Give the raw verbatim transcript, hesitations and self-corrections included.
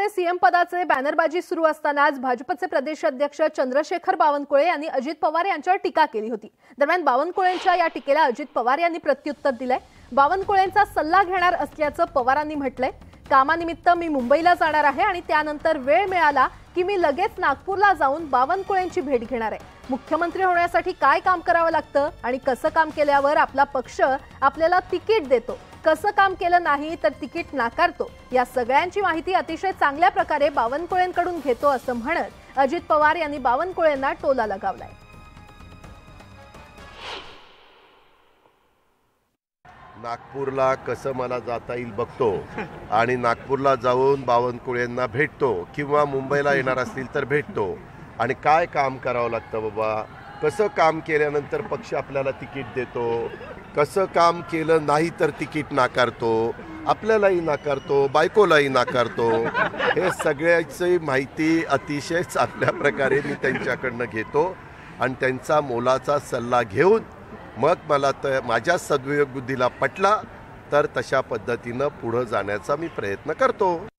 शिवसेनेमध्ये CM पदाचे बॅनरबाजी सुरू असतानाच भाजपचे प्रदेशाध्यक्ष चंद्रशेखर बावनकुळे यांनी अजित पवार यांच्यावर टीका केली होती। दरम्यान बावनकुळेंच्या या टीकेला अजित पवार यांनी प्रत्युत्तर दिलंय। बावनकुळेंचा सल्ला घेणार असल्याचं पवारांनी म्हटलंय। कामानिमित्त मी मुंबईला जाणार आहे आणि त्यानंतर वेळ मिळाला की मी लगेच नागपूरला जाऊन बावनकुळेंची भेट घेणार आहे। मुख्यमंत्री होण्यासाठी काय काम करावं लागतं आणि कसं काम केल्यावर आपला पक्ष आपल्याला तिकीट देतो, कसं काम केलं नाही तर तिकीट नाकारतो, या सगळ्यांची माहिती अतिशय चांगल्या प्रकारे बावनकुळेंकडून घेतो असं म्हणत अजित पवार यांनी बावनकुळेंना टोला लगावलाय। नागपूरला कसं मला जाता येईल बघतो आणि नागपूरला जाऊन बावनकुळेंना भेटतो किंवा मुंबईला येणार असतील तर भेटतो आणि काय काम करावं लागतं बाबा, कसं काम केल्यानंतर पक्ष आपल्याला तिकीट देतो, कसं काम केलं नाही तर तिकीट नाकारतो, आपल्यालाही नाकारतो, बायकोलाही नाकारतो, हे सगळ्याची माहिती अतिशय चांगल्या प्रकारे मी त्यांच्याकडनं घेतो आणि त्यांचा मोलाचा सल्ला घेऊन मग मला तर माझ्या सद्विवेक बुद्धीला पटला तर तशा पद्धतीनं पुढे जाण्याचा मी प्रयत्न करतो।